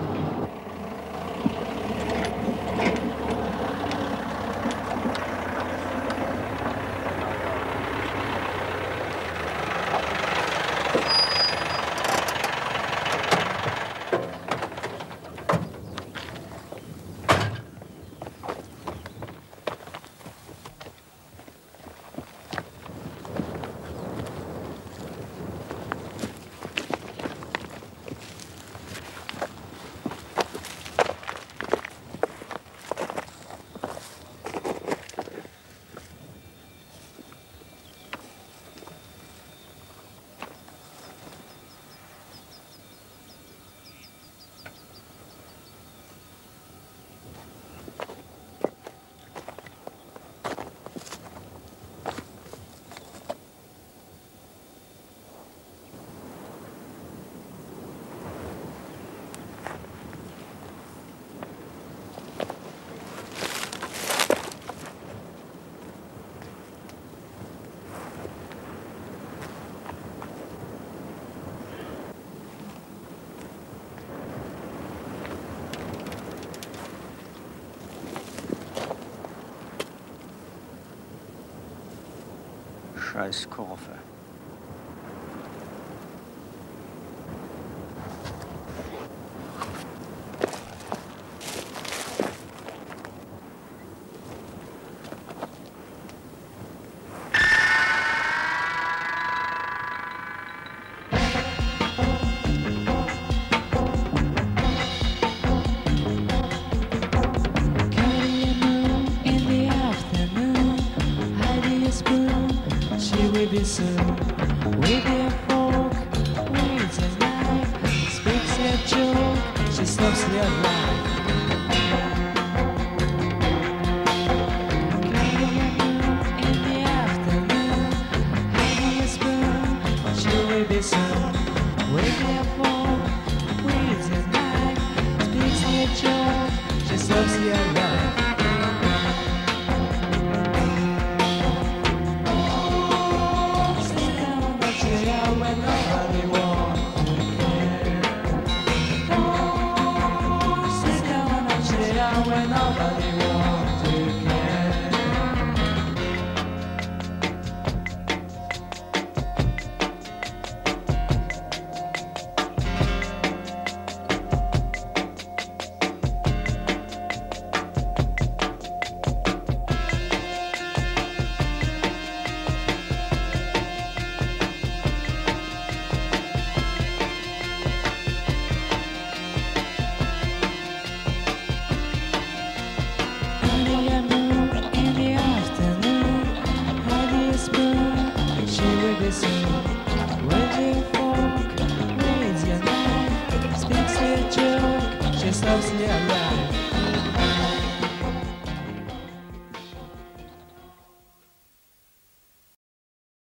G: Scheiß Kurve.
S: Just loves me alive.